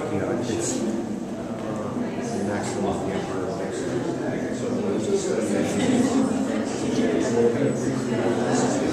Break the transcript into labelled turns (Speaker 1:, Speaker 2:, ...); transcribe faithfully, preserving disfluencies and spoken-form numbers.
Speaker 1: you know, it's the maximum hamper. So there's a study.